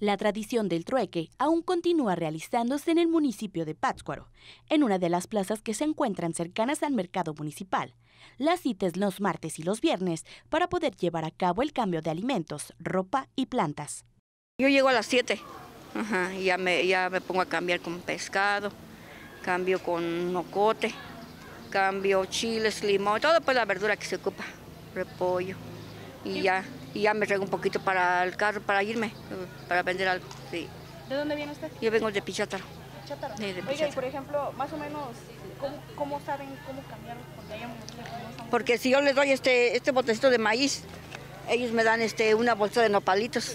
La tradición del trueque aún continúa realizándose en el municipio de Pátzcuaro, en una de las plazas que se encuentran cercanas al mercado municipal. La cita es los martes y los viernes para poder llevar a cabo el cambio de alimentos, ropa y plantas. Yo llego a las 7, y ya me pongo a cambiar con pescado, cambio con ocote, cambio chiles, limón, todo pues la verdura que se ocupa, repollo, y ya me traigo un poquito para el carro, para irme, para vender algo. Sí. ¿De dónde viene usted? Yo vengo de Pichátaro. Pichátaro. Sí, de Oiga, Pichátaro. y por ejemplo, más o menos, ¿cómo saben cómo cambiar? Porque si yo les doy este botecito de maíz, ellos me dan una bolsa de nopalitos.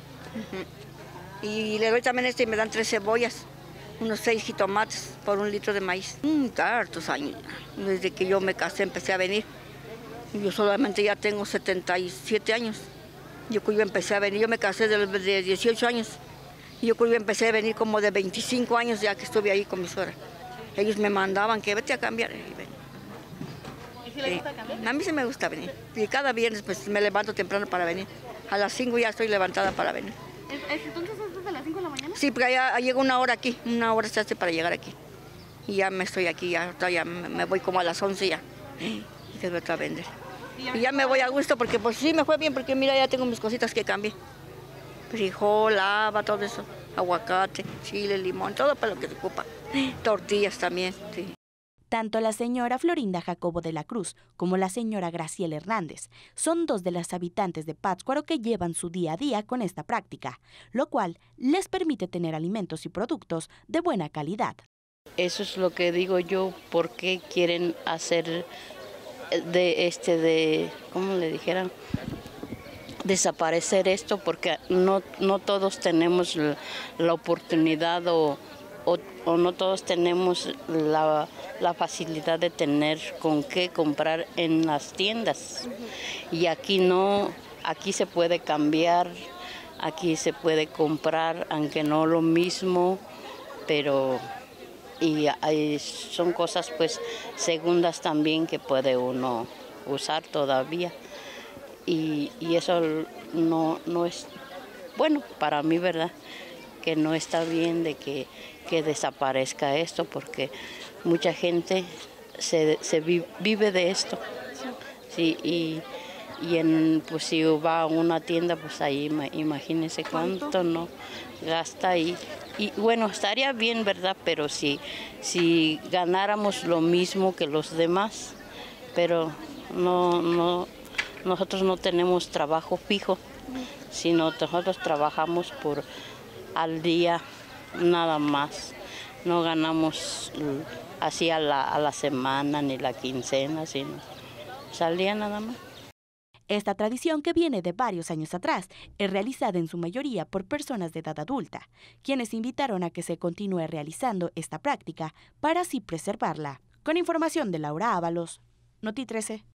Y le doy también y me dan 3 cebollas, unos 6 jitomates por 1 litro de maíz. Hartos años, desde que yo me casé empecé a venir. Yo solamente ya tengo 77 años. Yo empecé a venir, yo me casé de 18 años. Yo empecé a venir como de 25 años ya que estuve ahí con mi suegra. Ellos me mandaban que vete a cambiar. ¿Y si le gusta cambiar? A mí sí me gusta venir. Y cada viernes pues me levanto temprano para venir. A las 5 ya estoy levantada para venir. ¿Entonces es desde las 5 de la mañana? Sí, porque ya llego 1 hora aquí, 1 hora se hace para llegar aquí. Y ya me estoy aquí, ya me voy como a las 11 ya. Y tengo otra a vender. Y ya me voy a gusto porque pues sí me fue bien, porque mira, ya tengo mis cositas que cambié. Frijol, haba, todo eso, aguacate, chile, limón, todo para lo que se ocupa. Tortillas también, sí. Tanto la señora Florinda Jacobo de la Cruz como la señora Graciela Hernández son 2 de las habitantes de Pátzcuaro que llevan su día a día con esta práctica, lo cual les permite tener alimentos y productos de buena calidad. Eso es lo que digo yo, ¿por qué quieren hacer ¿cómo le dijeran? Desaparecer esto? Porque no todos tenemos la oportunidad o no todos tenemos la facilidad de tener con qué comprar en las tiendas. Y aquí no, aquí se puede cambiar, aquí se puede comprar, aunque no lo mismo, pero son cosas pues segundas también que puede uno usar todavía. Y eso no es bueno para mí, ¿verdad? Que no está bien de que desaparezca esto, porque mucha gente vive de esto. Sí, pues si va a una tienda, pues ahí imagínense cuánto no gasta y bueno, estaría bien, ¿verdad? Pero si ganáramos lo mismo que los demás, pero nosotros no tenemos trabajo fijo, sino nosotros trabajamos al día nada más. No ganamos así a la semana ni la quincena, sino al día nada más. Esta tradición, que viene de varios años atrás, es realizada en su mayoría por personas de edad adulta, quienes invitaron a que se continúe realizando esta práctica para así preservarla. Con información de Laura Ábalos, Noti 13.